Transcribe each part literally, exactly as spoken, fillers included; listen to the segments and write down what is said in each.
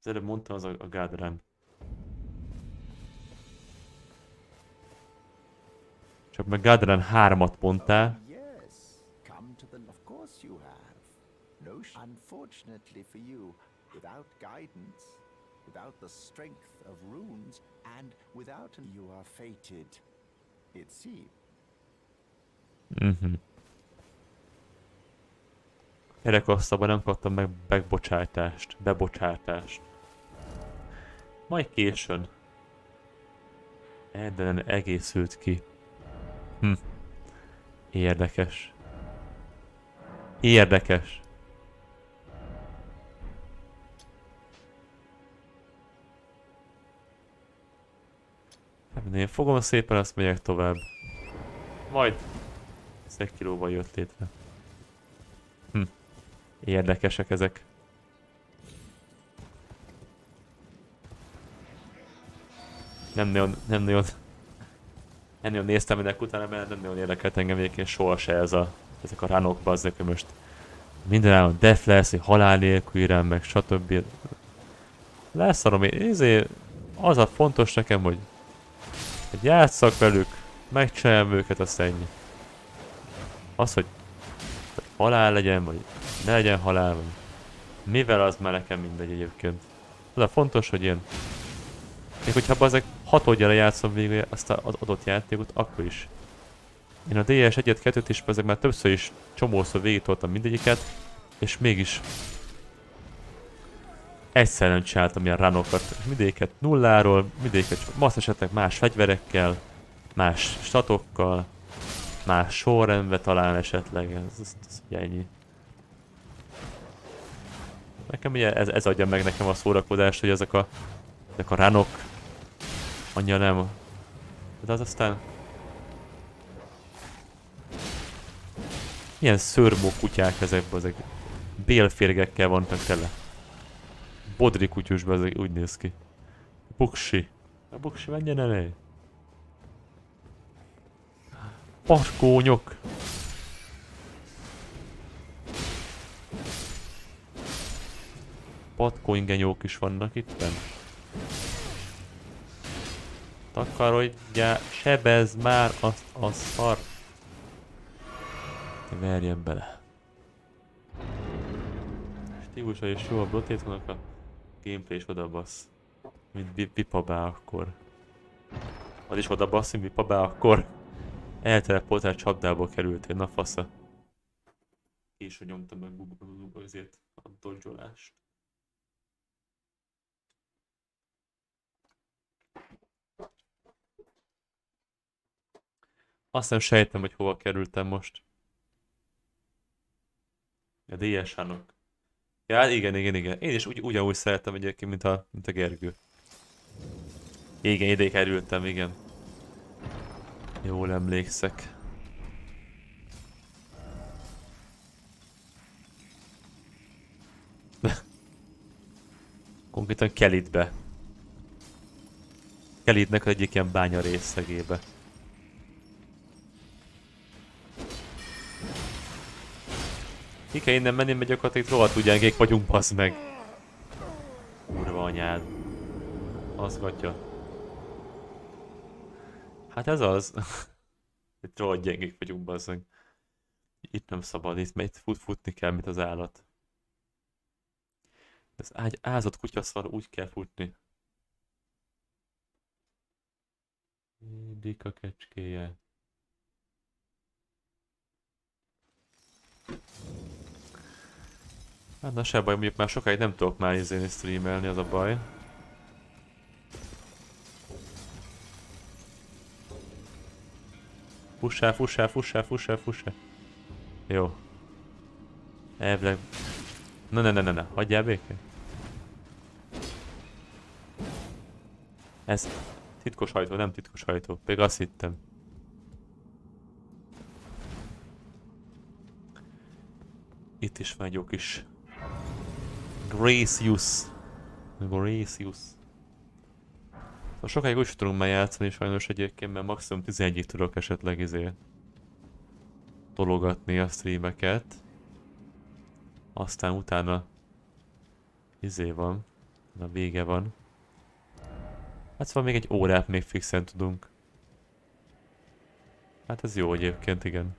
Az előbb mondtam, az a, a Gádrán. Csak meg Gádrán hármat mondtál. Yes, come to the. Of course you have. No, sh- unfortunately for you, without guidance, without the strength of runes, and without an, you are fated. It seems. Mhm. Kerekasztalban nem kaptam meg megbocsátást, bebocsátást. Majd későn. Erdelen egészült ki. Hm. Érdekes. Érdekes. Hát én fogom szépen, azt megyek tovább. Majd. Szekkiróval jött létre. Hm. Érdekesek ezek. Nem nagyon, nem nagyon... Nem nagyon néztem ennek utána, mert nem nagyon érdekelt engem egyébként soha se ez a... Ezek a ránok, bazzek, hogy most... Minden állam def lesz, halál nélkül irán, meg stb. Leszarom én, ezért az a fontos nekem, hogy... Hogy játsszak velük, megcsináljam őket, azt ennyi. Az, hogy... Halál legyen, vagy ne legyen halál, vagy... Mivel az már nekem mindegy egyébként. Az a fontos, hogy ilyen... Még hogyha ezek hatodjára játszom végül azt az adott játékot, akkor is. Én a dé es egyet, kettőt is ezek már többször is csomószor végigtoltam mindegyiket, és mégis egyszer nem csináltam ilyen runokat. Mindegyiket nulláról, mindegyiket csak masz esetleg más fegyverekkel, más statokkal, más sorrendbe talán esetleg, ez, ez, ez ugye ennyi. Nekem ugye ez, ez adja meg nekem a szórakozást, hogy ezek a, ezek a runok annyira nem. De az aztán... Milyen szörmó kutyák ezekben, ezek bélférgekkel vannak tele. Bodri kutyusban ez úgy néz ki. Buksi. A buksi menjen elé. Paskónyok. Patkonygenyók is vannak itten. Takarodjál, sebezd már azt a szar. Verjen bele. Stílusa és jó a Brotéthonak a gameplay is odabasz. Mint Vipabá akkor. Az is odabasz, mint Vipabá akkor. Eltelepoltál csapdába kerültél, na fasza. Késő nyomtam meg azért a dodge-olást. Azt nem sejtem, hogy hova kerültem most. A dé es-nak. Ja, igen, igen, igen. Én is ugy, ugyanúgy szeretem egyébként, mint a, mint a Gergő. Igen, ide kerültem, igen. Jól emlékszek. Konkrétan Kelitbe. Kelitnek az egyik ilyen bánya részegébe. Ki kell innen menni, mert gyakorlatilag rohadt ugyankék vagyunk, bassz meg. Kurva anyád. Az gatya. Hát ez az. Itt rohadt gyengék vagyunk, bassz meg. Itt nem szabad, itt mert fut, futni kell, mint az állat. Ez ágy, ázott kutyaszar, úgy kell futni. Dika kecskéje. Hát na se baj, mondjuk már sokáig nem tudok már izéni streamelni, az a baj. Fussál, fussál, fussál, fussál, fussál. Jó. Elvileg... Na ne ne ne ne, hagyjál békén. Ez titkos hajtó, nem titkos hajtó, még azt hittem. Itt is van egy jó kis... Gracius. Gracius. Szóval sokáig úgy tudunk már játszani sajnos egyébként, mert maximum tizenegyig tudok esetleg izé... tologatni a streameket. Aztán utána... izé van. Na vége van. Hát szóval még egy órát még fixen tudunk. Hát ez jó egyébként, igen.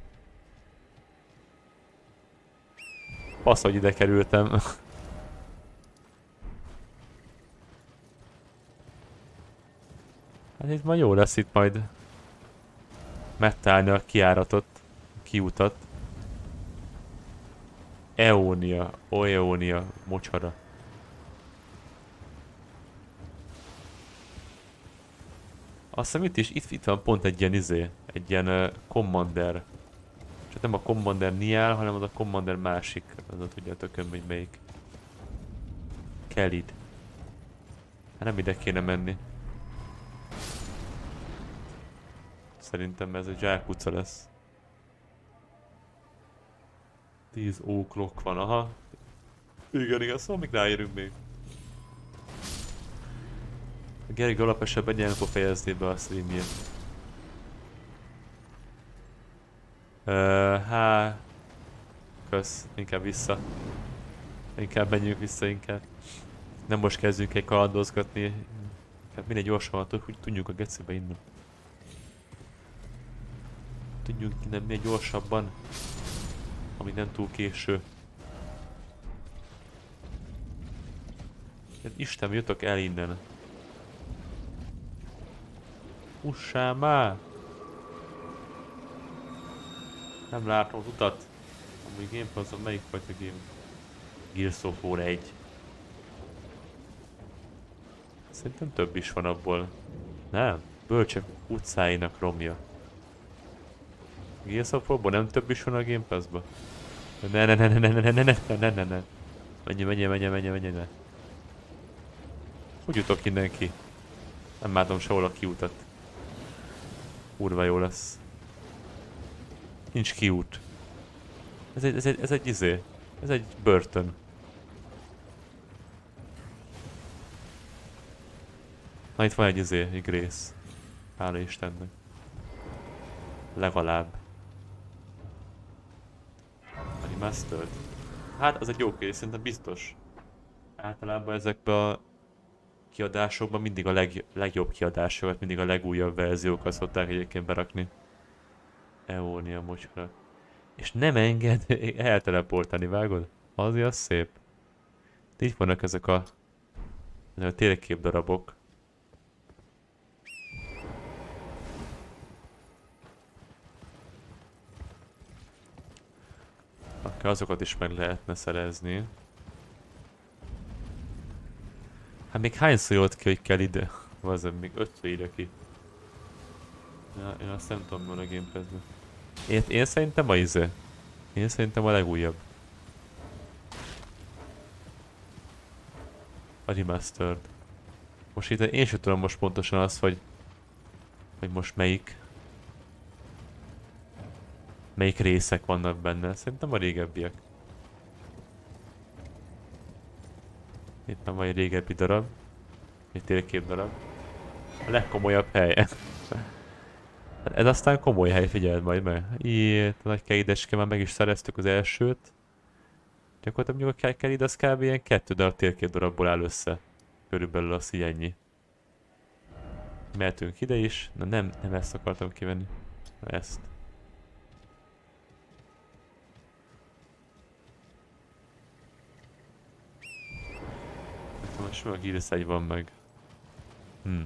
Fasz, hogy ide kerültem. Hát itt majd jó lesz itt majd mettálni a kiáratot, a kiutat. Eónia, Oeónia, mocsara. Azt hiszem itt is, itt, itt van pont egy ilyen izé, egy ilyen uh, Commander. Csak nem a Commander Niall, hanem az a Commander másik, az a tudjátok ön, hogy melyik. Kelid. Hát nem ide kéne menni. Szerintem ez egy zsákutca lesz. tíz o'clock van, aha. Igen, igen, szóval még ráérünk még. A Gergő alapesetben ilyenkor fejezni be a streamjét. Uh, há... Kösz, inkább vissza. Inkább menjünk vissza inkább. Nem most kezdjünk egy kalandozgatni. Hát minél gyorsabban, hogy tudjuk a gecibe innen. Tudjunk innen minél gyorsabban. Ami nem túl késő. Hát Isten, jutok el innen. Ussál már! Nem látom az utat. Amúgy Game Pass-on melyik fajta game? Gears of War egy. Szerintem több is van abból. Nem? Bölcsek utcáinak romja. Gears of War-ból nem több is van a Game Pass-ba? Ne ne ne ne ne ne ne ne ne ne ne ne. Menj, menj, menj, menj, menj, menj. Hogy jutok innen ki? Nem látom sehol a kiutat. Kurva jó lesz. Nincs kiút. Ez egy, ez egy, ez egy izé. Ez egy börtön. Na itt van egy izé, egy rész. Hála Istennek. Legalább. Remastered. Hát az egy jó kérdés, szerintem biztos. Általában ezekben a kiadásokban mindig a leg, legjobb kiadásokat, mindig a legújabb verziókat szokták egyébként berakni. Eónia mocsara. És nem enged elteleportálni, vágod? Azért az szép. De itt vannak ezek a, ezek a térkép darabok. Akkor azokat is meg lehetne szerezni. Hát még hányszor jött ki, hogy kell ide? Vazzab, még ötször ide ki. Ja, én azt nem tudom, mi van a Game Pass-ben. Én, én szerintem a izé. Én szerintem a legújabb. A Remastered. Most itt én sem tudom most pontosan azt, hogy... hogy most melyik... melyik részek vannak benne. Szerintem a régebbiek. Itt van egy régebbi darab. Egy térkép darab. A legkomolyabb hely. Ez aztán komoly hely, figyeld majd meg. Ilyet, a nagy Kelidecske, már meg is szereztük az elsőt. Gyakorlatilag mondjuk a Kelid az kb. Ilyen kettő darab térkép darabból áll össze. Körülbelül az így ennyi. Mehetünk ide is. Na nem, nem ezt akartam kivenni. Na ezt. Most mi a Gears egy van meg. Hm.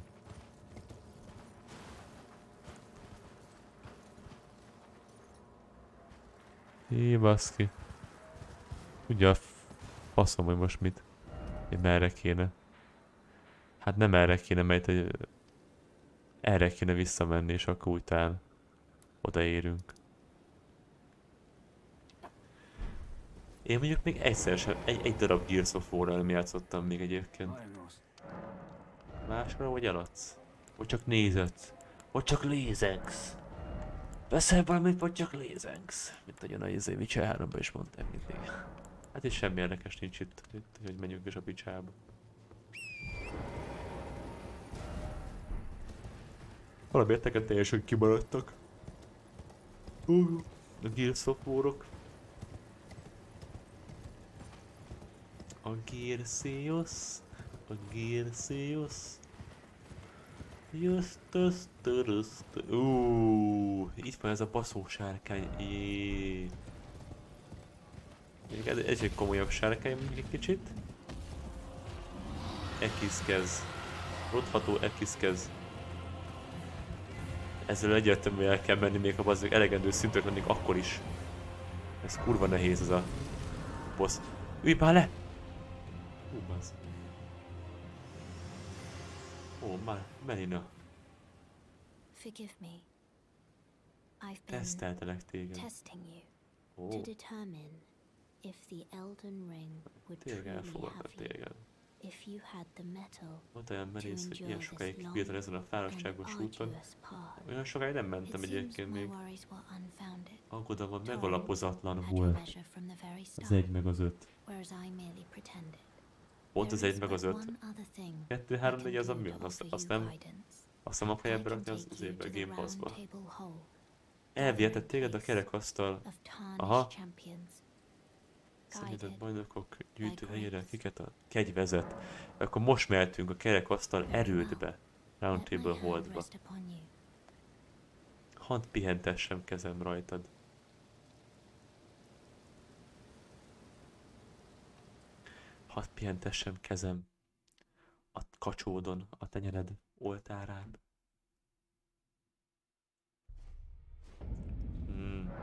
Hé, baszki. Ugye a faszom, hogy most mit. Én merre kéne. Hát nem erre kéne, mert egy... erre kéne visszamenni, és akkor utána odaérünk. Én mondjuk még egyszer sem, egy, egy darab Gears of War-ral nem játszottam még egyébként. Máskor vagy eladsz? Vagy csak nézed? Vagy csak lézengsz? Beszélj valamit, vagy csak lézengsz? Mint ahogyan a izé Witcher háromban is mondtam mindig. Hát itt semmi érdekes nincs itt, itt hogy menjünk is a picsába. Valamiért neked teljesen kimaradtak. Uh, a Gears of War-ok. A Gearsios. A Girsius. Justus, turus, uuuuh, itt van ez a baszó sárkány. Jé. Ez, ez egy komolyabb sárkány, egy kicsit. Ekiszkez. Rotható ekiszkez. Ezzel egyértelműen el kell menni, még ha bazdmeg elegendő szintűek lennék akkor is. Ez kurva nehéz ez a boss. Ülj már le! Hú, bazd. Ó, már Melina. Forgive me. I've been Teszteltelek téged. testing you Ó, to determine if the Elden Ring would tényleg truly elfogadnak have you. téged. If you had the metal Volt olyan to merész, hogy ilyen endure sokáig this kibírtad long ezen a and fáradtságos úton. arduous path. Olyan sokáig nem It mentem seems egyébként my még. worries were unfounded. Aggodalmam Time megalapozatlan had your volt. measure from the very Az start, egy meg az öt. whereas I merely pretended. Pont az There egy is meg az but öt. one other thing Kettő, I három, can négy az a do mi to van? Azt, offer azt you nem, guidance. azt nem akarja I can berakni az, take az you évbe, to a the Game round Pass-ba. table hall, Elvihetett téged a kerekasztal. of Aha. tarnished champions. Szerinted Guided bajnokok gyűjtő helyére kiket a kegy vezet. Akkor most mehetünk a kerekasztal erődbe. Roundtable Let my hand Holdba. rest upon you. Hadd pihentessem kezem rajtad. Hadd pihentessem kezem a kacsódon, a tenyered oltárán. Hmm.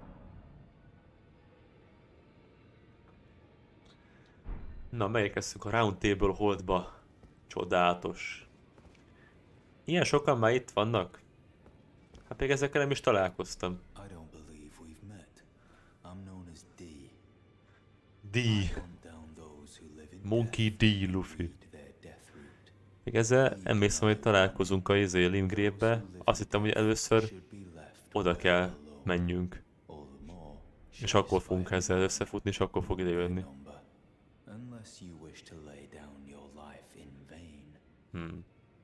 Na, megérkeztünk a Roundtable Holdba. Csodálatos. Ilyen sokan már itt vannak? Hát még ezekkel nem is találkoztam. I don't believe we've met. I'm known as D. D. I hunt down those who live in Monkey death D. Luffy. and lead their death route. Még ezzel emlékszem, hogy találkozunk a izé Limgrave-be. Azt hittem, hogy először Should be left oda kell alone. menjünk. All the more És akkor fogunk ezzel összefutni, és akkor fog ide jönni. number. Unless you wish to lay down your life in vain. Hmm.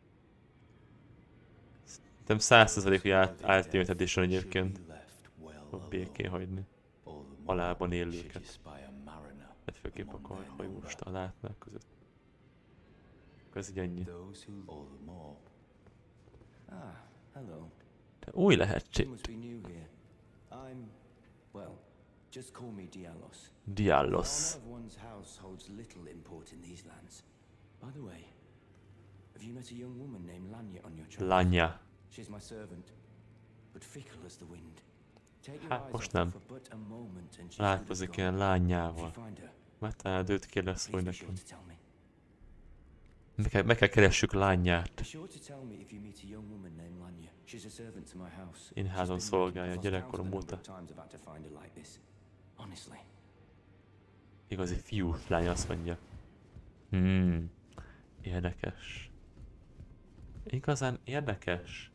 Szerintem száz százalék, hogy át, Ultimate Edition egyébként. Fog békén hagyni. Halálban élőket. De főképp akkor, hogy most a látnák között. Ez így ennyi. Those who all the more. Ah, hello. De új You lehetség. must be new here. I'm, well, just call me Diallos. Diallos. The honor of one's house holds little import in these lands. By the way, have you met a young woman named Lanya on your travels? Lanya. She's my servant, but fickle as the wind. Take your Hát eyes most off her nem. for but a moment and she's Látkozik ilyen If lányával. you find her, Mert talán őt kérdez, please hogy be nekem. sure to tell me. Meg kell, meg kell keressük lányát. Be sure to tell me if you meet a young woman named Lanya. She's a servant to my house. Én She's házon been szolgálja, making the gyerekkorom countless óta. number of times about to find her like this. Honestly. Igazi fiú lány azt mondja. Hmm. Érdekes. Igazán érdekes.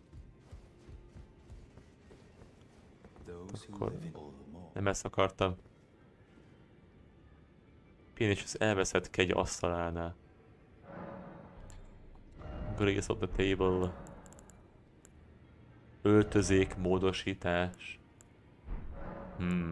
Those who Akkor live in all the more. nem ezt akartam. Pihenés az elveszett kegy asztalánál. Grace of the table. Öltözék, módosítás. Hmm.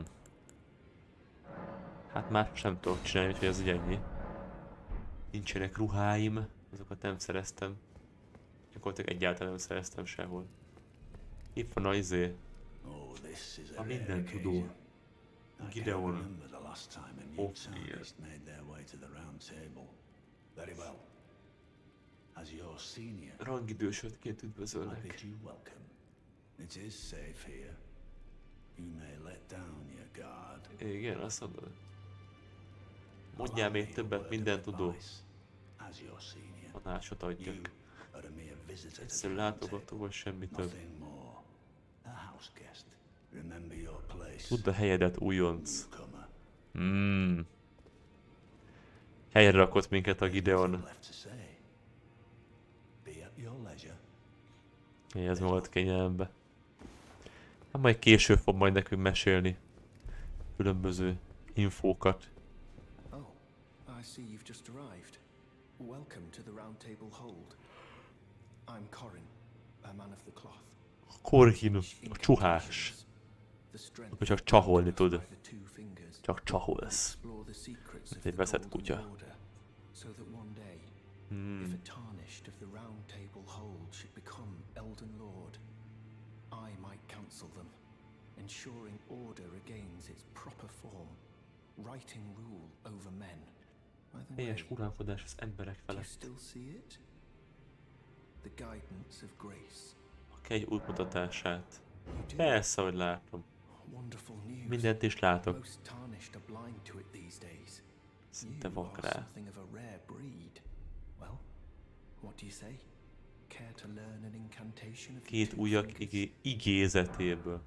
Hát már sem tudok csinálni, úgyhogy ez így ennyi. Nincsenek ruháim, azokat nem szereztem. Gyakorlatilag egyáltalán nem szereztem sehol. Itt van a izé. Oh, this is a A rare minden tudó. occasion. I can't Gideon. remember the last time a new Ofnir. scientist made their way to the round table. Very well. As your senior, Rangidősödként I üdvözöllek. bid you welcome. It is safe here. You may let down your guard. Igen, azt mondod. Mondjál Allow még me a többet, word minden of tudó. advice. As your senior, Tanácsot you adjak. are a mere visitor to Egyszerű the round látogató table. vagy semmi több. Nothing more. A house guest. Remember your place. Tudd a helyedet, újonc. Newcomer. Mmm. Helyre rakott minket a Gideon. Nothing left to say. Be at your leisure. Helyez magad kényelembe. Hát majd később fog majd nekünk mesélni különböző infókat. Oh, I see you've just arrived. Welcome to the Round Table Hold. I'm Corin, a man of the cloth. Korhin, a csuhás. The strength Akkor csak csaholni tud. by the two fingers. Csak csaholsz. Explore the secrets of Egy the veszett Golden kutya. Order, so that one day Hmm. If a tarnished of the Round Table Hold should become Elden Lord, I might counsel them, ensuring order regains its proper form, righting rule over men. By the way, Helyes uralkodás az emberek do you felett. still see it? The guidance of grace. A kegy útmutatását. You do. Persze, hogy látom. Wonderful news. Mindent is látok. Most tarnished are blind to it these days. Szinte You vak are rá. something of a rare breed. Well, what do you say? Care to learn an incantation of the Két two ujjak fingers? igé igézetéből.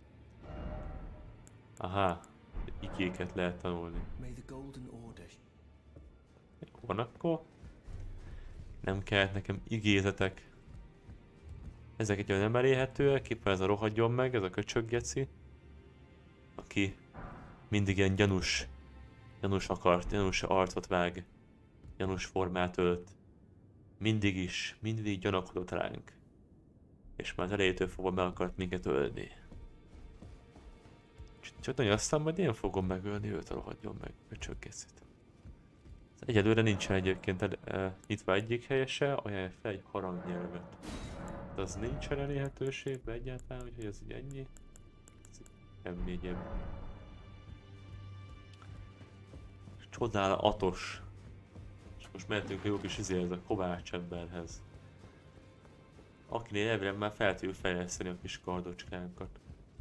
Aha. Igéket lehet tanulni. May the Golden Order. Van akkor? Nem kellett nekem igézetek. Ezek egy olyan nem elérhetőek, éppen ez a rohadjon meg, ez a köcsöggeci. Aki mindig ilyen gyanús, gyanús akart, gyanús arcot vág, gyanús formát ölt. Mindig is, mindig gyanakodott ránk. És már az elejétől fogva meg akart minket ölni. Csak nagyon aztán majd én fogom megölni őt, rohadjon meg, köcsöggecit. Egyelőre nincsen egyébként el, e, nyitva egyik helyese, ajánlja fel egy harangnyelvet. De az nincsen elérhetőségben egyáltalán, úgyhogy ez így ennyi. Semmi egyéb. Csodálatos. És most mehetünk a jó kis izéhez, a kovács emberhez. Akinél elvileg már fel tudjuk fejleszteni a kis kardocskánkat.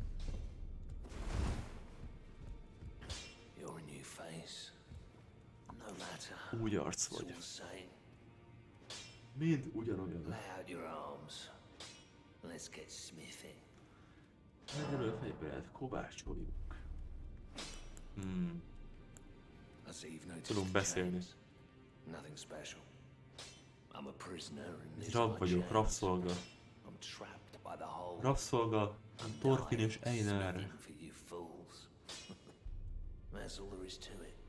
You're a new face. No matter. Úgy arc It's all vagy. the same. Mind ugyanolyan. Lay out your arms. Let's get smithing. Erről fejbelet kovácsoljuk. Hmm. I see you've noticed Tudunk the beszélni. chains. Nothing special. I'm a prisoner in this Rab my vagyok, chains. rabszolga. I'm trapped by the hole. Rabszolga, Thorfinn és Dying Einar. smithing for you fools. That's all there is to it.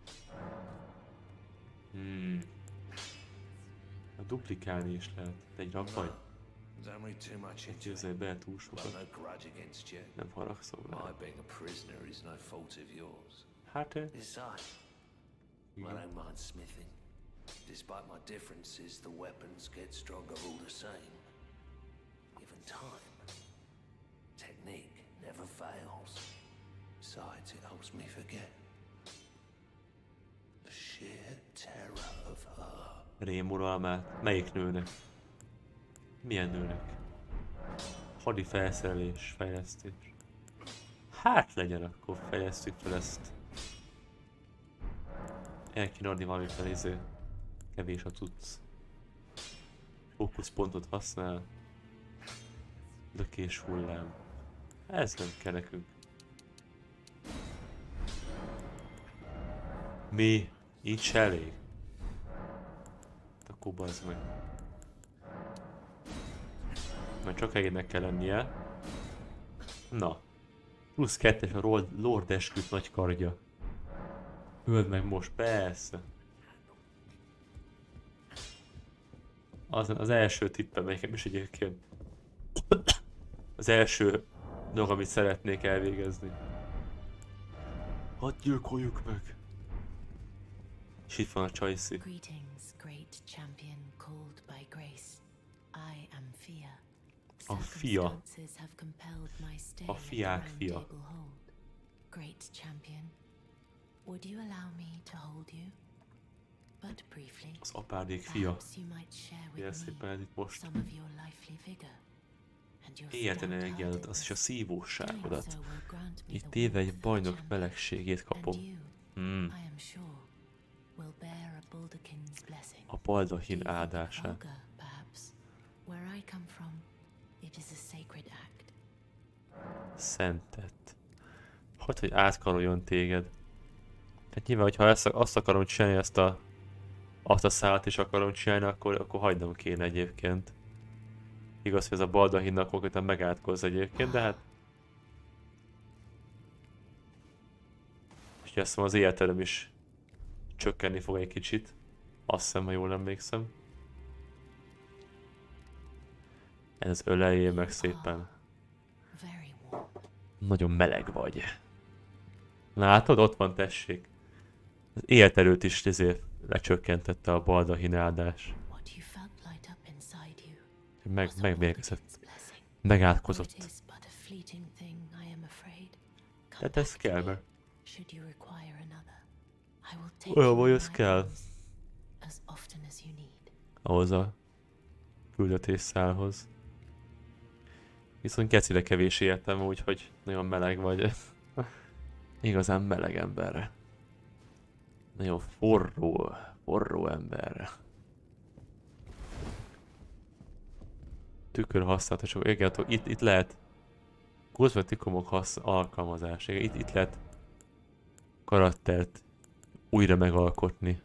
Hmm. A duplikálni is lehet. Te egy rab vagy? Don't read too much into it. Képzelj bele túl Well, sokat. no grudge against you. Nem haragszom rá. My being a prisoner is no fault of yours. Hát, eh, Besides, I igen. don't mind smithing. Despite my differences, the weapons get stronger all the same. Given time, technique never fails. Besides, it helps me forget the sheer terror of her. Rémuralmát. Melyik nőnek? Milyen nőnek? Hadi felszerelés, fejlesztés. Hát legyen, akkor fejlesztjük fel ezt. El kéne adni valamit fel, izé. Kevés a tudsz. Fókuszpontot használ. Lökés hullám. Ez nem kell nekünk. Mi? Így se elég. Akkor bazd meg. Mert csak egynek kell lennie. Na. Plusz kettes a Lord, Lord esküt nagy kardja. Öld meg most, persze. Az, az első tippem nekem is egyébként. Az első dolog, amit szeretnék elvégezni. Hadd gyilkoljuk meg. És itt van a Csajci. Greetings, great champion called by grace. I am Fia. A fia. Circumstances have compelled my stay A at the fiák Round fia. Table Hold. Great champion, would you allow me to hold you? But briefly, Az apádék fia. perhaps you might share Ilyen with me szépen itt most. some of your lively vigor and your Élet energiádat, az is a stout-heartedness. szívóságodat. Doing so will grant me Itt the éve egy warmth of a bajnok champion. melegségét And kapom. you, Hmm. I am sure, will bear a Baldachin's blessing. A Baldahin Do you think áldását. vulgar, perhaps? Where I come from, it is a sacred act. Szentet. Hogy, hogy átkaroljon téged. Hát nyilván, hogyha ezt, azt akarom csinálni, ezt a azt a szállat is akarom csinálni, akkor, akkor hagynom kéne egyébként. Igaz, hogy ez a Baldahinnak konkrétan megátkoz egyébként, de hát... És azt hiszem az életerőm is csökkenni fog egy kicsit. Azt hiszem, ha jól emlékszem. Ez öleljél meg szépen. Very warm. Nagyon meleg vagy. Látod? Ott van, tessék. Az életerőt is ezért lecsökkentette a baldahin áldás. What you felt light up inside you Meg, was megmérgezett. Odin's blessing. Megátkozott. Though it is but a fleeting thing, I am afraid. Come Tehát ez back to kell, me, mert should you require another. I will take olyan you vagy, in ez my kell. arms as often as you need. Ahhoz a küldetésszálhoz. Viszont gecire kevés értem, úgyhogy nagyon meleg vagy. Igazán meleg emberre. Nagyon forró, forró emberre. Tükör használatok, igen, itt, itt lehet kozmetikumok hasz, alkalmazás, igen, itt, itt lehet karaktert újra megalkotni.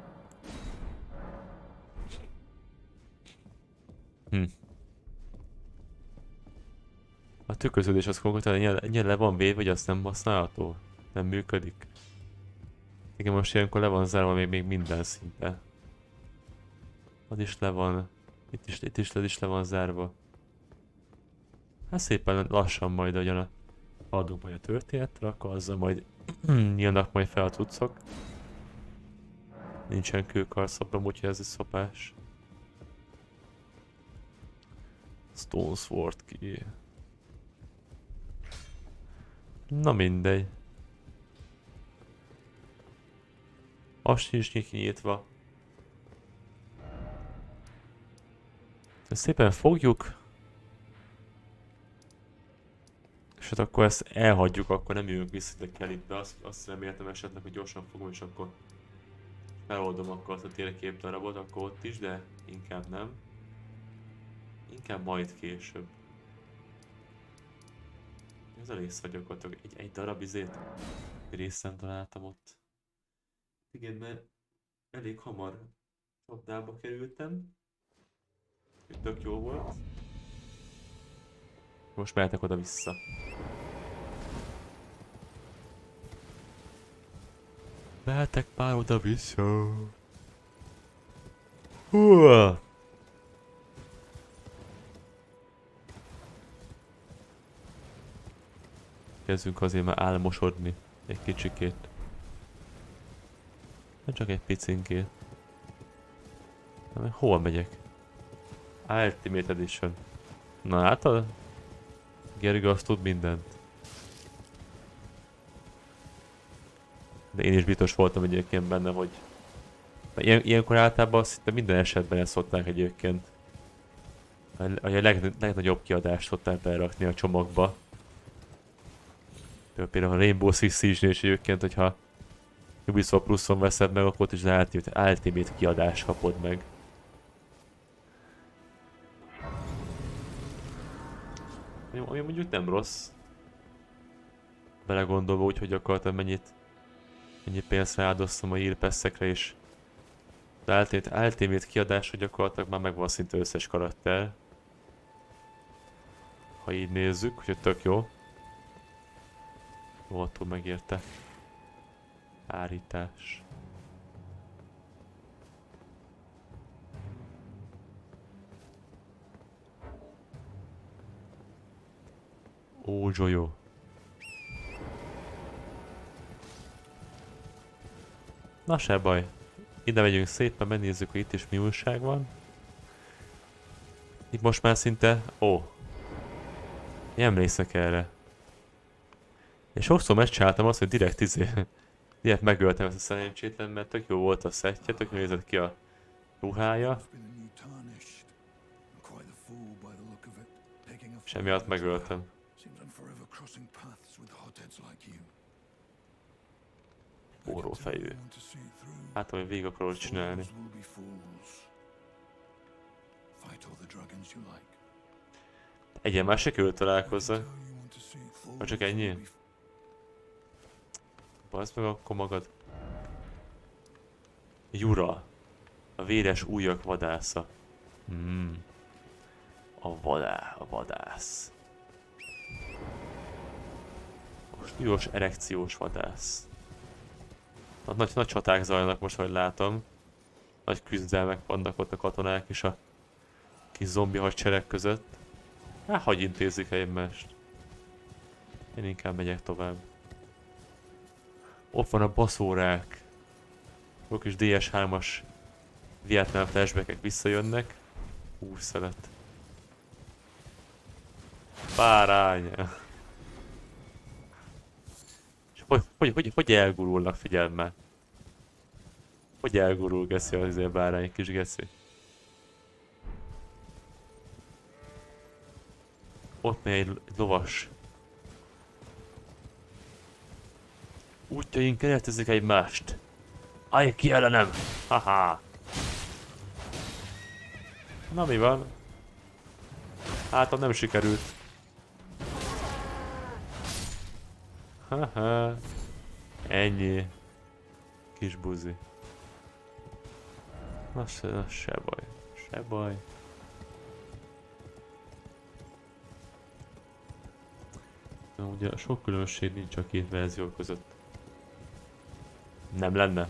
Hm. A tükröződés az konkrétan ennyire le van véve, hogy azt nem használható? Nem működik? Igen, most ilyenkor le van zárva még, még minden szinte. Az is le van. Itt is, itt is, itt is le van zárva. Hát szépen lassan majd ugyan adunk majd a történetre, akkor azzal majd nyílnak majd fel a cuccok. Nincsen kőkarszabram, úgyhogy ez is szopás. Stone Sword ki. Na mindegy. Az sincs kinyitva. Ezt szépen fogjuk. És hát akkor ezt elhagyjuk, akkor nem jövünk vissza, de kell itt be. Azt, azt reméltem esetleg, hogy gyorsan fogom, és akkor feloldom akkor azt a térkép darabot, akkor ott is, de inkább nem. Inkább majd később. Ez elég szagyakotok. Egy, egy darab izét részen találtam ott. Igen, mert elég hamar csapdába kerültem. Tök jó volt. Most mehetek oda-vissza. Mehetek már oda-vissza. Hú! Kezdünk azért már álmosodni egy kicsikét. Csak egy picinkét. Na, hol megyek? Ultimate Edition. Na látod? Gerga azt tud mindent. De én is biztos voltam egyébként benne, hogy... Ilyen, ilyenkor általában szinte minden esetben ezt szokták egyébként. A, a leg, legnagyobb kiadást szokták berakni a csomagba. Például a Rainbow Six Siege-nél is egyébként, hogyha Ubisoft Pluszon veszed meg, akkor is az Ultimate, Ultimate kiadást kapod meg. Ami mondjuk nem rossz. Belegondolva úgy, hogy akartam mennyit mennyi pénzt rááldoztam a írpesszekre is. De Ultimate, Ultimate kiadás, hogy gyakorlatilag már megvan szinte összes karakter. Ha így nézzük, hogy tök jó. Jó, attól megérte. Állítás. Ó, Jojo. Na se baj. Ide megyünk szépen, megnézzük, hogy itt is mi újság van. Itt most már szinte... Ó. Én emlékszek erre. És sokszor megcsináltam azt, hogy direkt izé... direkt megöltem ezt a szerencsétlen, mert tök jó volt a szettje, tök jó nézett ki a ruhája. És emiatt megöltem. Forró fejű. Hát, hogy végig akarod csinálni. Egyen már se kell találkozza. Vagy csak ennyi? Bazd meg akkor magad. Jura. A véres ujjak vadásza. Hmm. A vadá, a vadász. A súlyos erekciós vadász. Na, nagy, nagy csaták zajlanak most, hogy látom. Nagy küzdelmek vannak ott a katonák és a kis zombi hadsereg között. Hát, hagyj intézzük egymást. Én inkább megyek tovább. Ott van a baszórák. Jó kis dé es hármas Vietnám flashbackek visszajönnek. Hú, szelet. Bárány! És hogy, hogy, hogy, hogy elgurulnak, figyeld már. Hogy elgurul, geszi az ilyen bárány, kis geszi. Ott megy egy lovas. Útjaink keretezik egymást. Állj ki ellenem! Haha! Na mi van? Hát nem sikerült. Haha. Ennyi. Kis buzi. Na se, na se baj. Se baj. Na ugye sok különbség nincs a két verzió között. Nem lenne?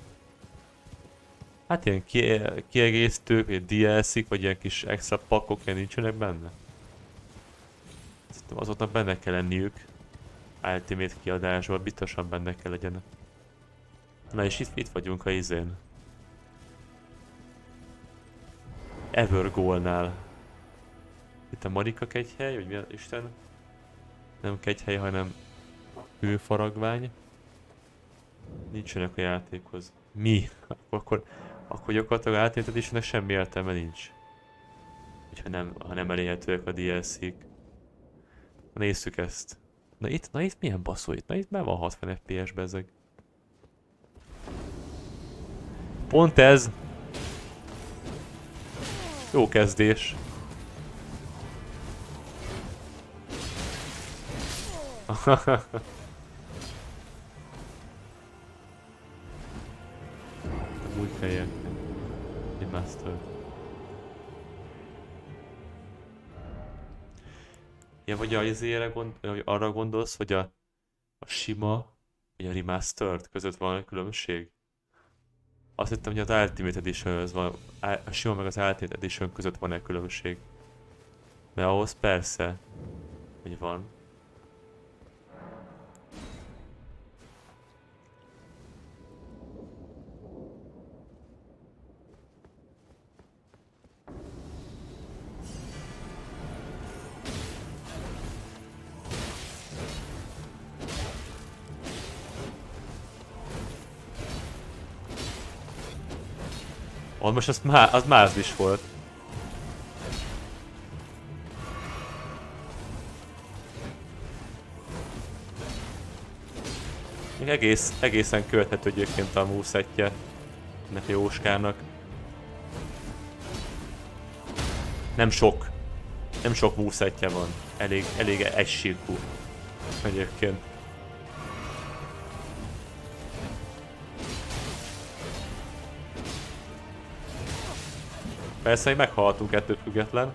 Hát ilyen ki kiegészítők, vagy dé el cé-k, vagy ilyen kis extra pakkok ilyen nincsenek benne? Szerintem azoknak benne kell lenniük. Ultimate kiadásban biztosan benne kell legyenek. Na és itt, itt vagyunk a izén. Evergoal-nál. Itt a Marika kegyhely, vagy mi a Isten? Nem kegyhely, hanem hőfaragvány. Nincsenek a játékhoz. Mi? Akkor, akkor gyakorlatilag Ultimate Editionnek semmi értelme nincs. Ha nem, ha nem elérhetőek a dé el cé-k. Nézzük ezt. Na itt, na itt milyen baszó itt? Na itt már van hatvan ef pé es bezeg. Pont ez. Jó kezdés. Új fejek. Remaster. Ja, vagy a izére gond, arra gondolsz, hogy a, a sima, vagy a remastered között van különbség? Azt hittem, hogy az Ultimate Edition van, a sima meg az Ultimate Edition között van-e különbség? Mert ahhoz persze, hogy van. Oh, most az, má az máz is volt. Még egész, egészen követhető egyébként a movesettje neki Jóskának. Nem sok. Nem sok movesettje van. Elég, elég egysíkú egyébként. Persze, hogy meghaltunk ettől független.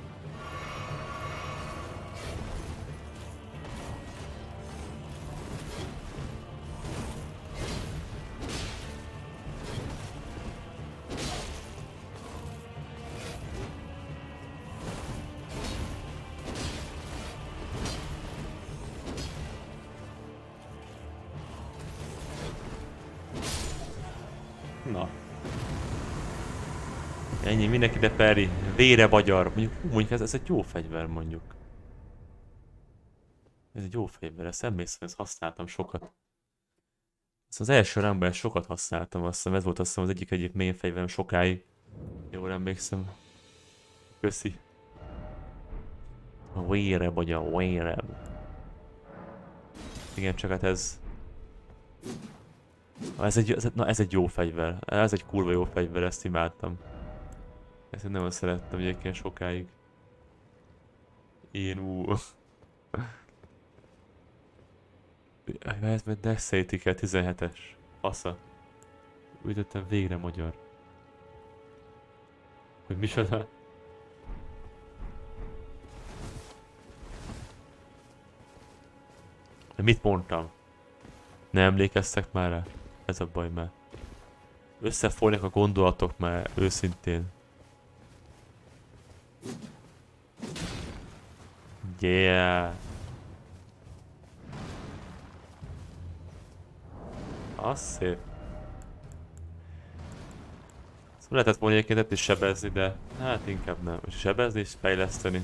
Na. Ennyi, mindenki de peri. Vére magyar. Mondjuk, mondjuk ez, ez egy jó fegyver, mondjuk. Ez egy jó fegyver, ezt emlékszem, ezt használtam sokat. Ezt az első rámban sokat használtam, azt hiszem, ez volt azt hiszem az egyik egyik main fegyverem sokáig. Jól emlékszem. Köszi. A vére vagy a vére. Igen, csak hát ez... Na ez, egy, ez, na ez egy jó fegyver. Ez egy kurva jó fegyver, ezt imádtam. Ezt én nagyon szerettem egyébként sokáig. Én ú... Ez mert Dexterity-kel tizenhetes. Fasza. Úgy jöttem végre magyar. Hogy micsoda? De mit mondtam? Ne emlékeztek már rá? Ez a baj már. Összefolynak a gondolatok már, őszintén. Yeah. Az szép. Lehetett volna egyébként is sebezni, de hát inkább nem. És sebezni és fejleszteni.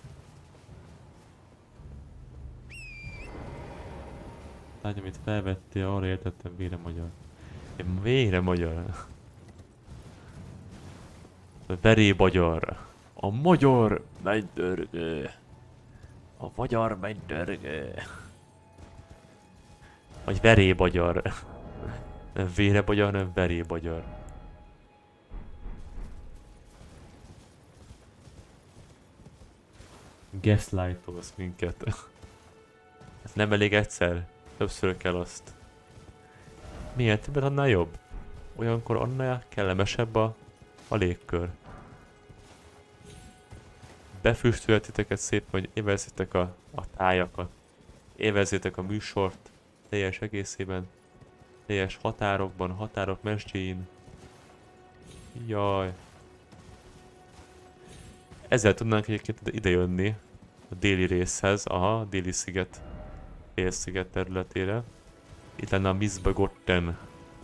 Lágy, amit felvettél, arra értettem vére magyar. Én vére magyar. A verébagyar. A magyar megy dörgő. A magyar megy dörgő. Vagy verébagyar. Nem vérebagyar, nem verébagyar. Gaslightolsz minket. Hát nem elég egyszer. Többször kell azt. Miért többet annál jobb? Olyankor annál kellemesebb a, a légkör. Befüstöltiteket szépen, hogy élvezzétek a, a tájakat. Élvezzétek a műsort teljes egészében. Teljes határokban, határok mesdjén. Jaj. Ezzel tudnánk egyébként ide jönni a déli részhez, aha, a déli sziget, félsziget területére. Itt lenne a Mistbegotten.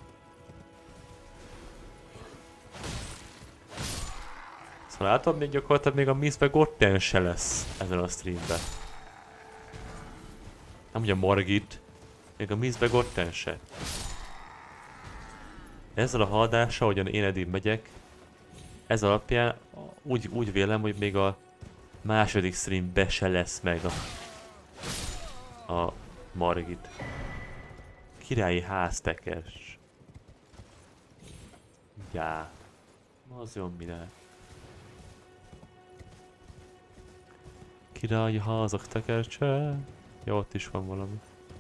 Szóval látod, még gyakorlatilag még a Mistbegotten se lesz ezen a streamben. Nem ugye a Margit, még a Mistbegotten se. Ezzel a haladással, ahogyan én eddig megyek, ez alapján úgy, úgy vélem, hogy még a második streambe se lesz meg a, a Margit. Királyi háztekes. Já. Az jó minden. Királyi házak tekercse. Ja, ott is van valami.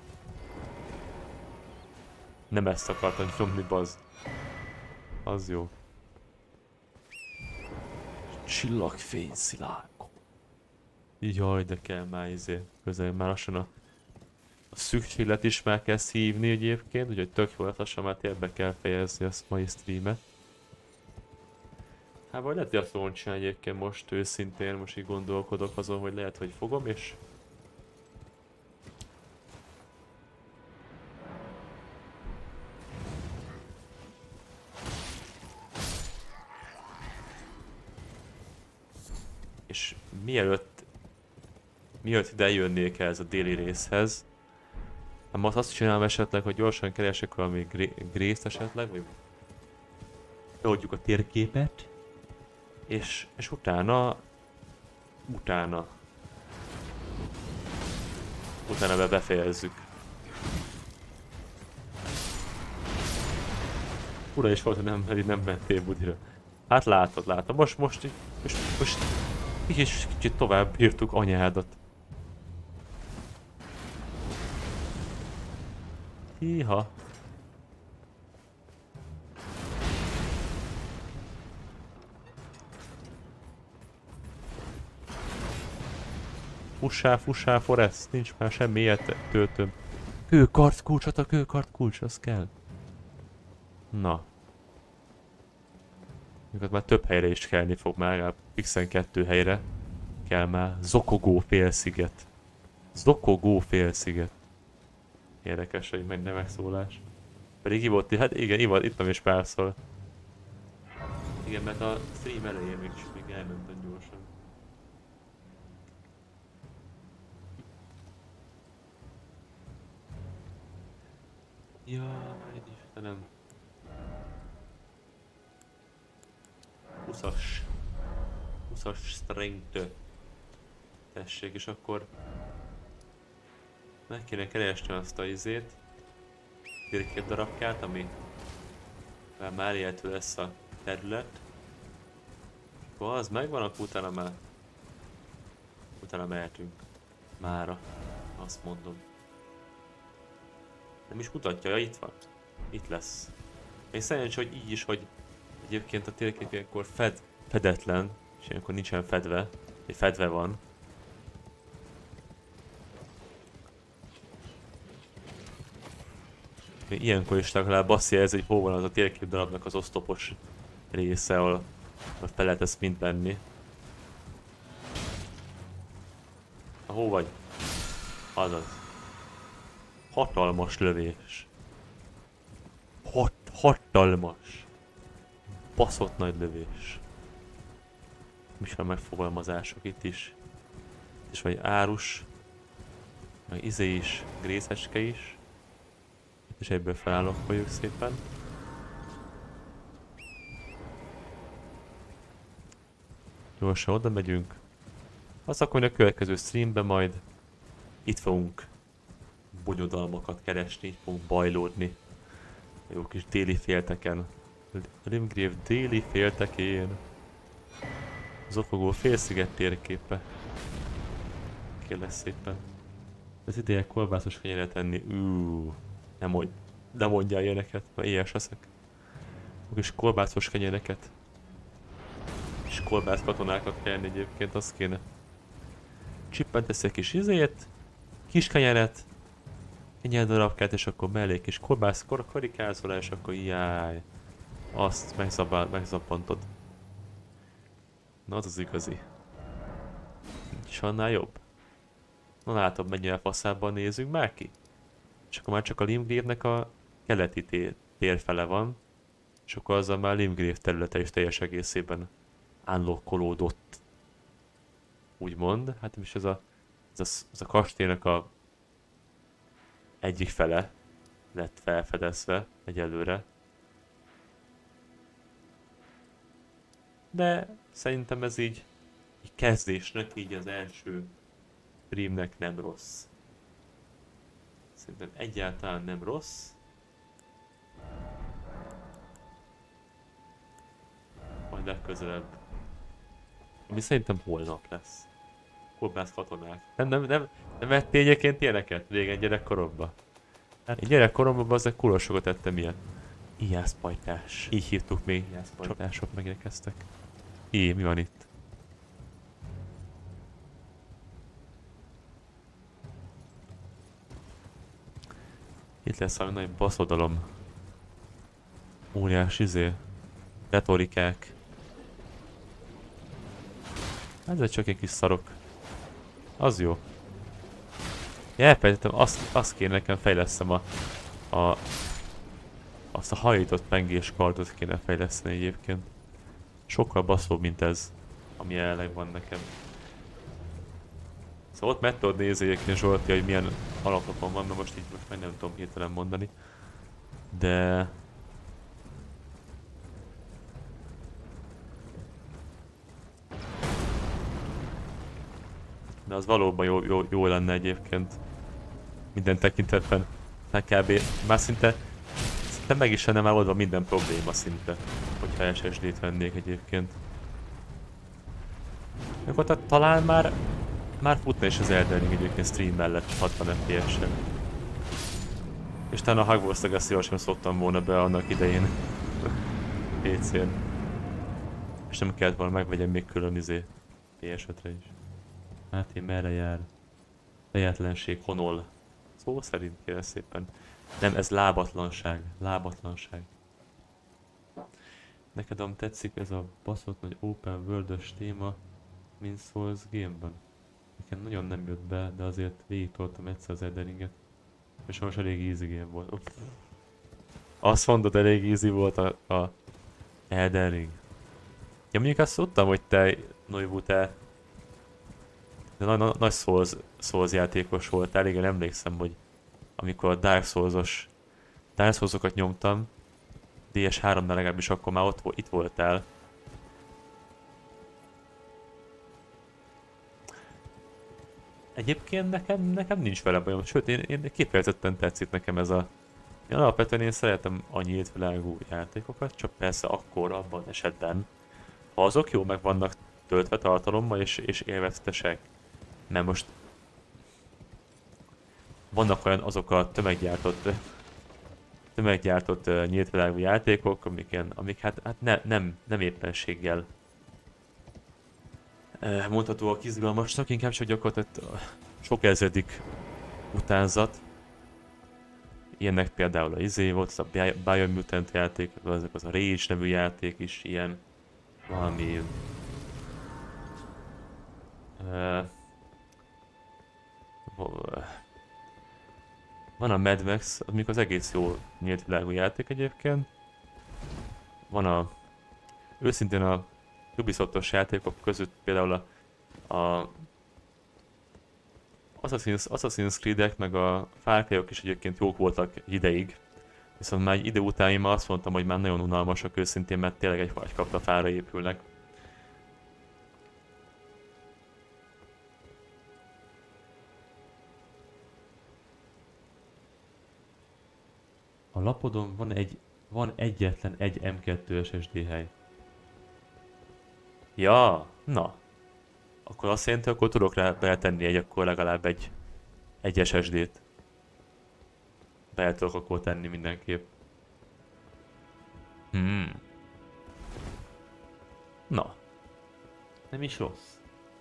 Nem ezt akartam nyomni, bazd. Az jó. Csillagfényszilágok. Jaj, de kell már izé. Közel már lassan a, a szükséglet is már kezd hívni egyébként, úgyhogy tök jó lesz, lassan már tényleg kell fejezni a mai streamet. Hát vagy lehet, hogy azt fogom csinálni egyébként most őszintén, most így gondolkodok azon, hogy lehet, hogy fogom, és és mielőtt mielőtt ide jönnék el ez a déli részhez, nem azt csinálom esetleg, hogy gyorsan keresek valami grészt esetleg, vagy beadjuk a térképet, és, és utána utána utána be befejezzük. Ura is volt, hogy nem, nem mentél budira. Hát látod, látod, most, most, most, most kicsit, kicsit tovább írtuk anyádat. Híha. Fussál, fussál, Forrest, nincs már semmi ilyet töltöm. Kőkart kulcsot, a kőkart kulcs, az kell. Na. Mikor már több helyre is kellni fog, már legalább fixen kettő helyre kell már. Zokogó félsziget. Zokogó félsziget. Érdekes, hogy meg nem megszólás. Pedig ivott, hát igen, ivott, ittam is párszor. Igen, mert a stream elején még, még elmentem gyorsan. Jaj, Istenem. huszas. huszas strength. Tessék, és akkor meg kéne keresni azt a izét. Térkép darabkát, ami már élhető lesz a terület. Akkor az megvan, akkor utána már utána mehetünk. Mára. Azt mondom. Nem is mutatja, ja itt van. Itt lesz. Én szerencsé, hogy így is, hogy egyébként a térkép ilyenkor fed, fedetlen, és ilyenkor nincsen fedve, vagy fedve van. Ilyenkor is legalább azt jelzi, hogy hol van az a térkép darabnak az osztopos része, ahol fel lehet ezt mind venni. Ha hol vagy? Azaz. Hatalmas lövés. Hat, hatalmas. baszott nagy lövés. Micsoda megfogalmazások itt is. És vagy árus, meg izé is, grészecske is. Itt is egyből felállokkoljuk szépen. Gyorsan oda megyünk. Azt akkor, hogy a következő streamben majd itt fogunk bonyodalmakat keresni, itt fogunk bajlódni. A jó kis déli félteken. Limgrave déli féltekén. Zokogó félsziget térképe. Kérlek szépen. Az ideje kolbászos kenyeret enni. Uuuuh. Nem mondj. Nem mondjál ilyeneket, mert éhes leszek. A kis kolbászos kenyereket. És kolbász katonákat kell enni egyébként, azt kéne. Csippentesz egy kis izét, kis kenyeret, egy darabkát, és akkor mellé kis kolbász karikázol, és akkor jáj. Azt megzappantod. Na az az igazi. És annál jobb. Na látod, mennyire faszában nézzünk már ki. És akkor már csak a Limgrave-nek a keleti tér, térfele van. És akkor azzal már Limgrave területe is teljes egészében unlockolódott. Úgymond. Hát és ez a, ez a, ez a kastélynak a egyik fele lett felfedezve egyelőre. De szerintem ez így, így kezdésnek, így az első streamnek nem rossz. Szerintem egyáltalán nem rossz. Majd legközelebb. Ami szerintem holnap lesz. Kolbász katonák. Nem, nem, nem, nem vettél egyébként ilyeneket régen gyerekkoromban? Hát én gyerekkoromban bazdmeg kurva sokat ettem ilyen. Ijászpajtás. Így hívtuk még. Ijászpajtások megérkeztek. Jé, mi van itt? Itt lesz valami nagy baszodalom. Óriás izé. Retorikák. Ezek csak egy kis szarok. Az jó. Ja, elfelejtettem, azt, azt kéne nekem fejlesztem a, a... Azt a hajított pengés kardot kéne fejleszteni egyébként. Sokkal baszóbb, mint ez, ami jelenleg van nekem. Szóval ott meg tudod nézni egyébként, Zsolti, hogy milyen alapokon van, mert most így most meg nem tudom hirtelen mondani. De... De az valóban jó, jó, jó lenne egyébként. Minden tekintetben. Hát kb. Már szinte... Szinte meg is lenne már oldva minden probléma szinte. Hogyha es es dét vennék egyébként. Akkor talán már... Már futna is az Elden Ring egyébként stream mellett hatvan ef pé es-re. És talán a Hogwarts Legacy-val sem szoktam volna be annak idején. pé cén. És nem kellett volna megvegyem még külön izé pé es ötre is. Hát én merre jár? Fejetlenség, honol. Szó szerint kérlek szépen. Nem, ez lábatlanság. Lábatlanság. Neked am tetszik ez a baszott nagy open world-ös téma, mint Souls game-ben? Nekem nagyon nem jött be, de azért végigtoltam egyszer az Elden Ringet. És most elég easy game volt. Uff. Azt mondod, elég easy volt a, a Elden Ring. Ja, mondjuk azt tudtam, hogy te, Noibu, te de na, na, nagy Souls, Souls játékos voltál, igen, emlékszem, hogy amikor a Dark Souls-os Dark Souls-okat nyomtam, dé es háromnál legalábbis akkor már ott, itt voltál. Egyébként nekem, nekem nincs vele bajom, sőt én, én kifejezetten tetszik nekem ez a... Én alapvetően én szeretem a nyílt világú játékokat, csak persze akkor abban esetben, ha azok jó meg vannak töltve tartalommal és, és élvezetesek. Mert most vannak olyan azok a tömeggyártott tömeggyártott uh, nyílt világú játékok, amik, ilyen, amik hát, hát ne, nem, nem éppenséggel uh, mondhatóak izgalmasnak, inkább csak gyakorlatilag uh, sok ezredik utánzat. Ilyennek például a izé volt, az a Biomutant játék, az, az a Rage nevű játék is ilyen valami uh, van a Mad Max, az az egész jó nyílt világú játék egyébként. Van a őszintén a Ubisoftos játékok között például a, a Assassin's, Assassin's Creed-ek meg a Far Cry-ok is egyébként jók voltak ideig. Viszont már egy idő után én már azt mondtam, hogy már nagyon unalmasak őszintén, mert tényleg egy kapta fára épülnek. A lapodon van egy, van egyetlen egy M kettő es es dé hely. Ja, na. Akkor azt jelenti, akkor tudok rá beletenni egy, akkor legalább egy, egy es es dét. Bele tudok akkor tenni mindenképp. Hmm. Na. Nem is rossz.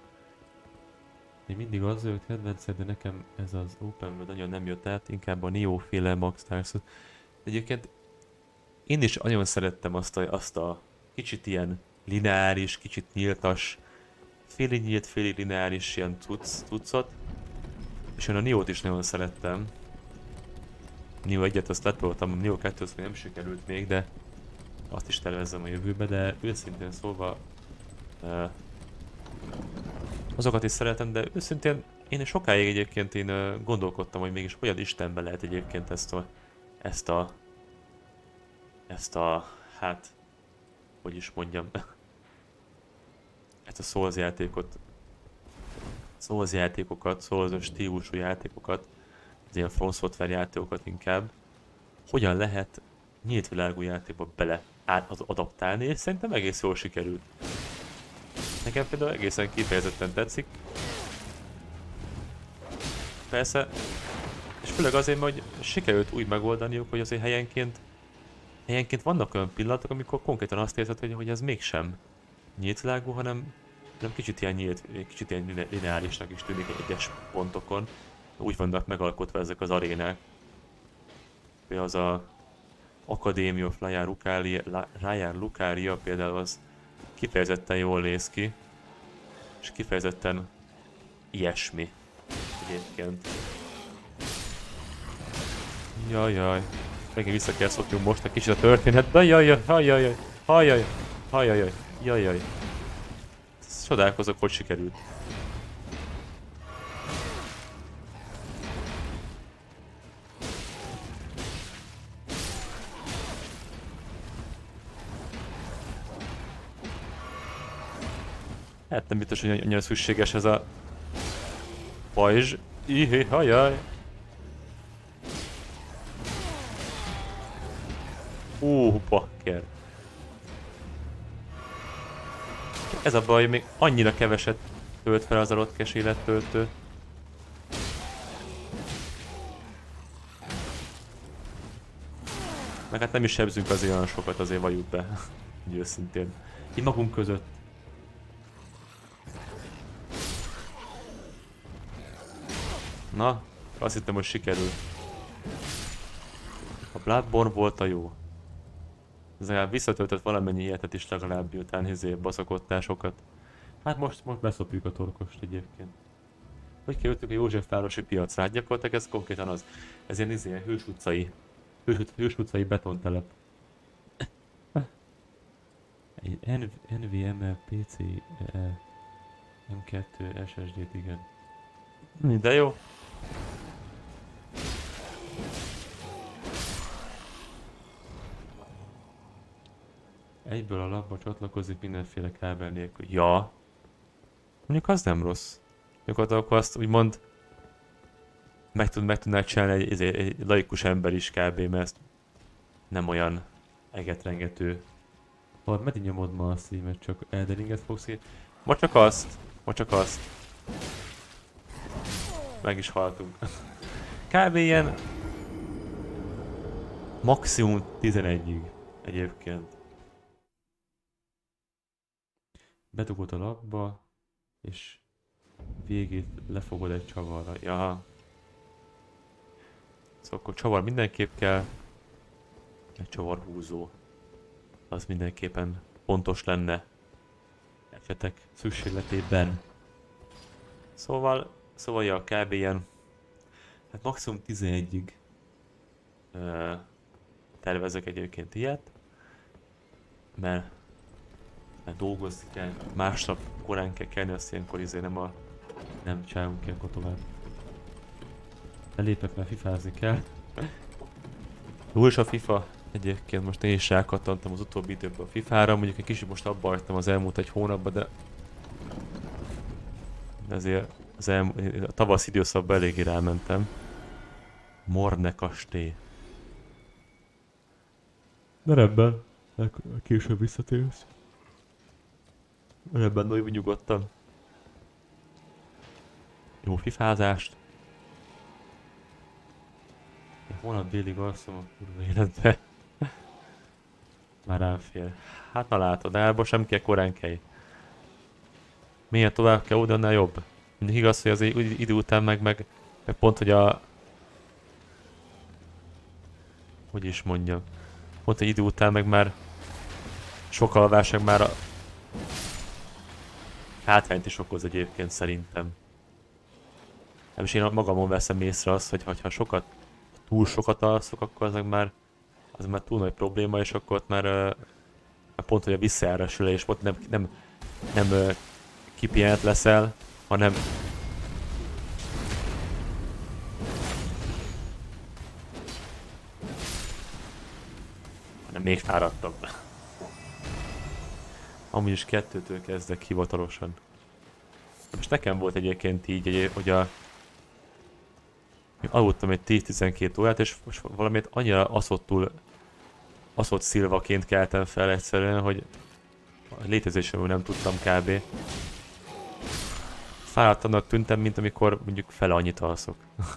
Én mindig az vagyok kedvenced, de nekem ez az Open World nagyon nem jött át, inkább a Neo-féle Max Stars. Egyébként én is nagyon szerettem azt a, azt a kicsit ilyen lineáris, kicsit nyíltas, félig nyílt, félig lineáris ilyen cucc, cuccot. És én a Neo-t is nagyon szerettem. Neo egyet azt letoltam, a Neo kettő azt még nem sikerült még, de azt is tervezzem a jövőbe, de őszintén szólva uh, azokat is szeretem, de őszintén én sokáig egyébként én uh, gondolkodtam, hogy mégis hogyan Istenben lehet egyébként ezt a ezt a ezt a hát hogy is mondjam ezt a Souls játékot Souls játékokat, Souls stílusú játékokat, az ilyen From Software játékokat inkább hogyan lehet nyílt világú játékba bele adaptálni, és szerintem egész jól sikerült. Nekem például egészen kifejezetten tetszik. Persze, és főleg azért, hogy sikerült úgy megoldaniuk, hogy azért helyenként helyenként vannak olyan pillanatok, amikor konkrétan azt érzed, hogy, hogy ez mégsem nyílt világú, hanem, hanem kicsit ilyen nyílt, kicsit ilyen lineárisnak is tűnik egyes pontokon. Úgy vannak megalkotva ezek az arénák. Például az a Academy of Ryan Lucaria, Ryan Lucaria például az kifejezetten jól néz ki, és kifejezetten ilyesmi egyébként. Jajjaj, megint vissza kell szokjunk most egy kicsit a történetbe, jajjaj, hajjajjaj, hajjajjaj, hajjajjaj, jajjaj. Csodálkozok, hogy sikerült. Hát nem biztos, hogy annyira szükséges ez a pajzs. Ihé, hajjaj. Hú, bakker. Ez a baj, még annyira keveset tölt fel az adott cache élettöltő. Meg hát nem is sebzünk azért olyan sokat, azért valljuk be. Úgy őszintén. Így magunk között. Na, azt hittem, hogy sikerül. A Bloodborne volt a jó. Ez legalább visszatöltött valamennyi életet is legalább, miután izé baszakodtásokat. Hát most, most beszopjuk a torkost egyébként. Hogy kijöttük a Józsefvárosi piacra? Hát gyakorlatilag ez konkrétan az. Ez ilyen izé, hős utcai. Hős, hős utcai betontelep. Egy en vé em el pé cé em kettő es es dé-t, igen. De jó. Egyből a lapba csatlakozik mindenféle kábel nélkül. Ja. Mondjuk az nem rossz. Gyakorlatilag akkor azt úgymond meg, tud, meg tudnák csinálni egy, egy, egy laikus ember is kb. Mert ezt nem olyan egetrengető. Val, meddig nyomod ma a szímet, csak Elden Ringet fogsz írni? Ma csak azt. Ma csak azt. Meg is haltunk. Kb. Ilyen maximum tizenegyig egyébként. Bedugod a lapba, és végét lefogod egy csavarra. Ja. Szóval akkor csavar mindenképp kell. Egy csavarhúzó. Az mindenképpen pontos lenne esetek szükségletében. Szóval, szóval ja, kb. Ilyen, hát maximum tizenegyig uh, tervezek egyébként ilyet, mert mert dolgozni kell, másnap korán kell kelni, azt ilyenkor izé nem a... nem csinálunk ilyenkor tovább. Belépek, mert fifázni kell. Jó is a FIFA. Egyébként most én is rákattantam az utóbbi időben a fifára, mondjuk egy kicsit most abba hagytam az elmúlt egy hónapban, de... de azért az elmúlt, a tavasz időszakban eléggé rámentem. Morne kastély. De ebben, később visszatérsz. Ebben nagyon nyugodtan. Jó fifázást. Holnap délig alszom a kurva életbe. Már rám fél. Hát na látod, álba sem kell, korán kell. Milyen tovább kell oda, annál jobb. Mindig igaz, hogy az idő után meg, meg, meg pont, hogy a... hogy is mondjam. Pont, hogy idő után meg már sok alvás, meg már a... hátrányt is okoz egyébként szerintem. Nem is én magamon veszem észre azt, hogy ha sokat, túl sokat alszok, akkor az meg már, az már túl nagy probléma, és akkor ott már, uh, már pont, hogy a visszajárásulás, és pont nem, nem, nem uh, kipihent leszel, hanem hanem még fáradtabb. Amúgy is kettőtől kezdek hivatalosan. Most nekem volt egyébként így, hogy a... aludtam egy tíz-tizenkét órát, és most valamit annyira aszottul... aszott szilvaként keltem fel egyszerűen, hogy... a létezésemről nem tudtam kb. Fáradtanak tűntem, mint amikor mondjuk fele annyit alszok.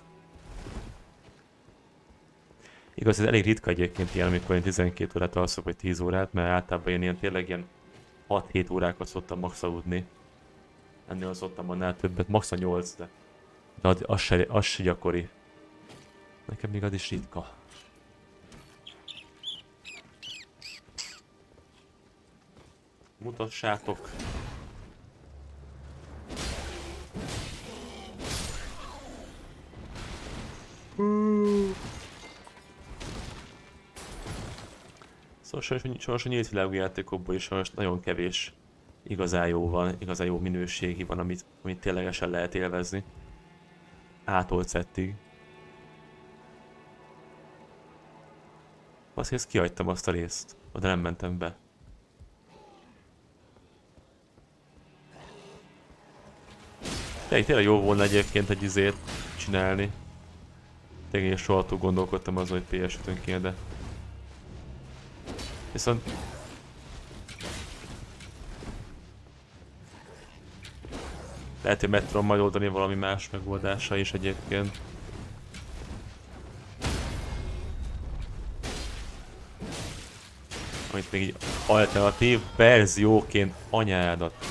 Igaz, ez elég ritka egyébként ilyen, amikor én tizenkét órát alszok, vagy tíz órát, mert általában én ilyen tényleg ilyen hat-hét órákat szoktam max aludni. Ennél szoktam annál többet, max a nyolc, de, de az, az, se, az se gyakori. Nekem még az is ritka. Mutassátok! Szóval sajnos a nyílt világú játékokból is sajnos nagyon kevés igazán jó van, igazán jó minőségi van, amit, amit ténylegesen lehet élvezni. A-tól Z-ig. Azt ezt kihagytam azt a részt, oda nem mentem be. Tényleg, tényleg jó volna egyébként egy izét csinálni. Tényleg én soha túl gondolkodtam azon, hogy pé es ötön kéne, de... Viszont... lehet, hogy meg tudom majd oldani valami más megoldása is egyébként. Amit még így alternatív verzióként anyádat.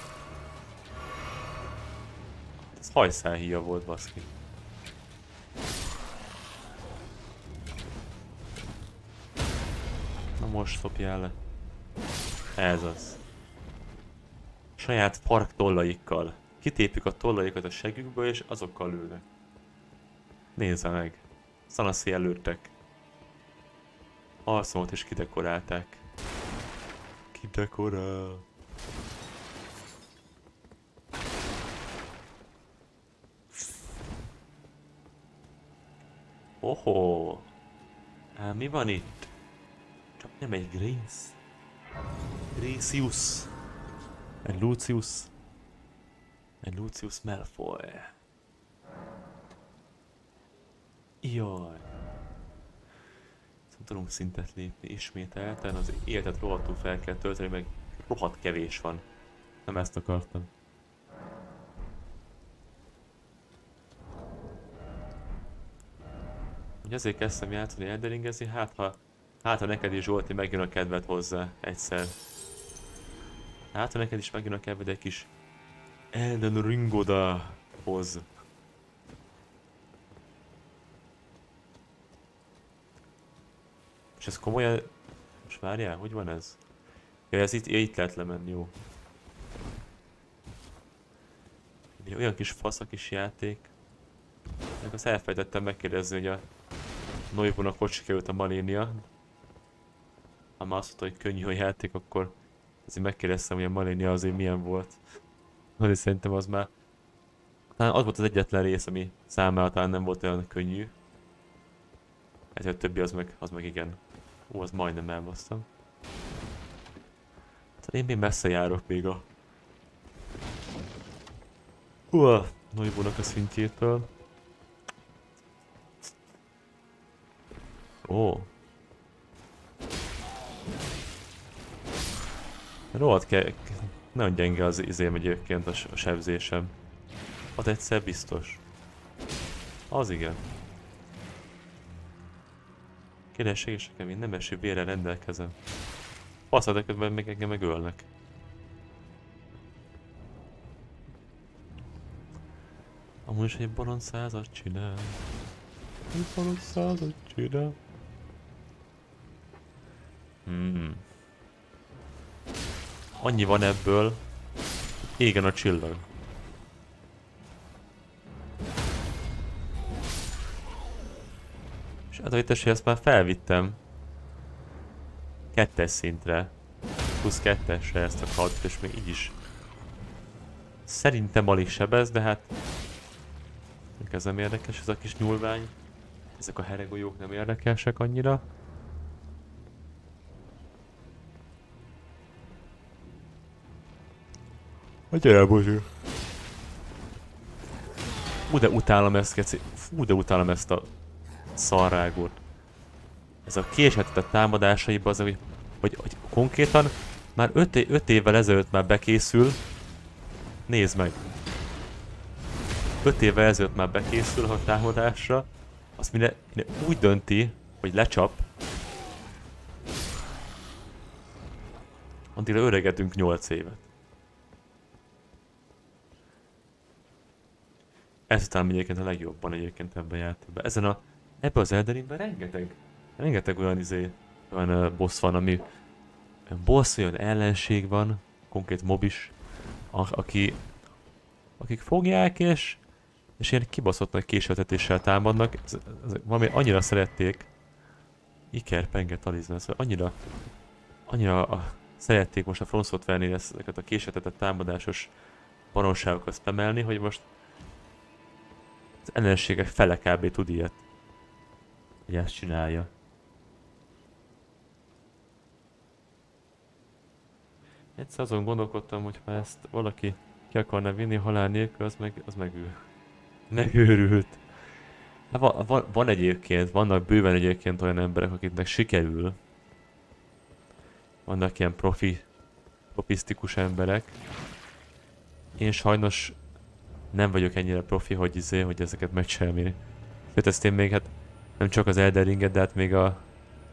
Ez hajszálhíja volt, baszki. Na most szopjál le. Ez az. Saját fark tollaikkal. Kitépjük a tollaikat a segükből, és azokkal lőnek. Nézze meg. Szanaszi előttek. Alszomot is kidekorálták. Kidekorál. Oho. Á, mi van itt? Csak nem egy Grace. Gracius. Egy Lucius. Egy Lucius Malfoy. Jaj. Nem tudunk szintet lépni ismételten, az életet rohadtul fel kell tölteni, meg rohadt kevés van. Nem ezt akartam. Ugye ezért kezdtem játszani, elderingezni, hát ha, hát ha neked is Zsolti megjön a kedved hozzá egyszer. Hát ha neked is megjön a kedved egy kis Elden Ringoda hoz. És ez komolyan... most várjál, hogy van ez? Ja, ez itt, itt lehet lemenni, jó. Olyan kis fasz a kis játék. Meg azt elfelejtettem megkérdezni, hogy a Noivónak hogy sikerült a Malénia. Ha már azt mondta, hogy könnyű a játék, akkor Azért megkérdeztem, hogy a Malenia azért milyen volt. Azért szerintem az már... Talán az volt az egyetlen rész, ami számára talán nem volt olyan könnyű. Hát a többi az meg, az meg igen. Ó, az majdnem elbasztam. Tehát én még messze járok még a... Hú, a Noivónak a szintjétől. Ó. Rohadt kell... Nagyon gyenge az izém egyébként a, a sebzésem. Az egyszer biztos. Az igen. Kérlek segíts nekem, én nem eső vérrel rendelkezem. Faszad, de közben meg engem megölnek. Amúgy is egy bolond százat csinál. Egy bolond százat csinál. Hmm. Annyi van ebből. Égen a csillag. És hát, hogy tessék, ezt már felvittem. Kettes szintre. Plusz kettesre ezt a kardot, és még így is. Szerintem alig sebez, de hát... Ez nem érdekes, ez a kis nyúlvány. Ezek a heregolyók nem érdekesek annyira. Hogy elbozsú. Fú, de utálom ezt, keci. Fú, de utálom ezt a szarrágot. Ez a késhetetett támadásaiba az, hogy, hogy, hogy konkrétan már öt évvel ezelőtt már bekészül. Nézd meg. öt évvel ezelőtt már bekészül a támadásra. Azt mire, mire úgy dönti, hogy lecsap. Addigra öregedünk nyolc évet. Ez talán egyébként a legjobban egyébként ebben a játékban. Ezen a... Ebben az Elden Ringben rengeteg... Rengeteg olyan izé... Olyan uh, boss van, ami... Olyan boss, olyan ellenség van. Konkrét mob is. A, aki... Akik fogják és... És ilyen kibaszott nagy későtetéssel támadnak. Ez, ez, valami annyira szerették. Iker, penge, talizman, szóval annyira... Annyira a, szerették most a From Software-nél ezeket a későtetett támadásos baromságokat spamelni, hogy most... Az ellenségek fele kb. Tud ilyet. Hogy ezt csinálja. Egyszer azon gondolkodtam, hogy ha ezt valaki ki akarna vinni halál nélkül, az meg, az megül. Megőrült. Hát van, van, van egyébként, vannak bőven egyébként olyan emberek, akiknek sikerül. Vannak ilyen profi, profisztikus emberek. Én sajnos nem vagyok ennyire profi, hogy izé, hogy ezeket megcsinálni. Sőt, ezt én még hát nem csak az Elden Ringet, de hát még a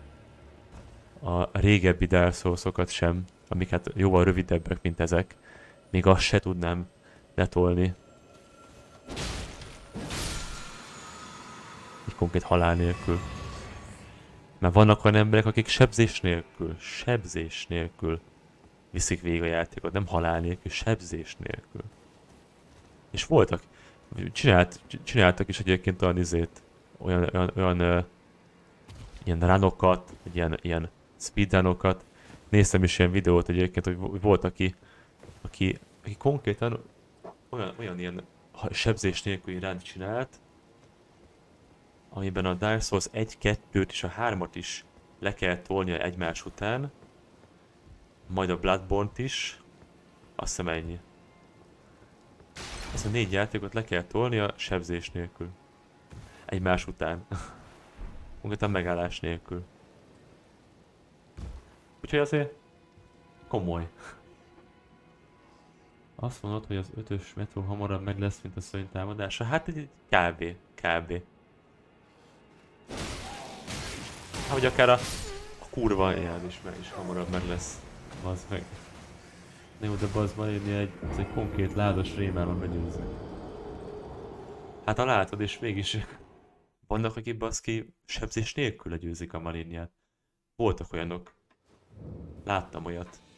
a régebbi Dark Souls-okat sem, amik hát jóval rövidebbek, mint ezek. Még azt se tudnám letolni. Így konkrét halál nélkül. Mert vannak olyan emberek, akik sebzés nélkül, sebzés nélkül viszik végig a játékot, nem halál nélkül, sebzés nélkül. És voltak, csinált, csináltak is egyébként olyan izét, olyan, olyan, olyan ö, ilyen runokat, ilyen, ilyen speedrunokat. Néztem is ilyen videót egyébként, hogy volt aki, aki, aki konkrétan olyan, olyan ilyen sebzés nélküli run csinált, amiben a Dark Souls egy kettőt és a hármat is le kell tolnia egymás után, majd a Bloodborne-t is, azt hiszem ennyi. Ezt a négy játékot le kell tolnia sebzés nélkül. Egymás után. Konkrétan megállás nélkül. Úgyhogy azért komoly. Azt mondod, hogy az ötös metró hamarabb meg lesz, mint a szörny támadása? Hát egy kb. Kb. Hát, vagy akár a, a kurva éjjel is, meg is hamarabb meg lesz. Az meg. Na jó, de bazd van írni egy, ez egy konkrét ládas rémálom begyőzni. Hát ha látod, és mégis vannak, akik baszki sebzés nélkül legyőzik a Maliniát. Voltak olyanok. Láttam olyat.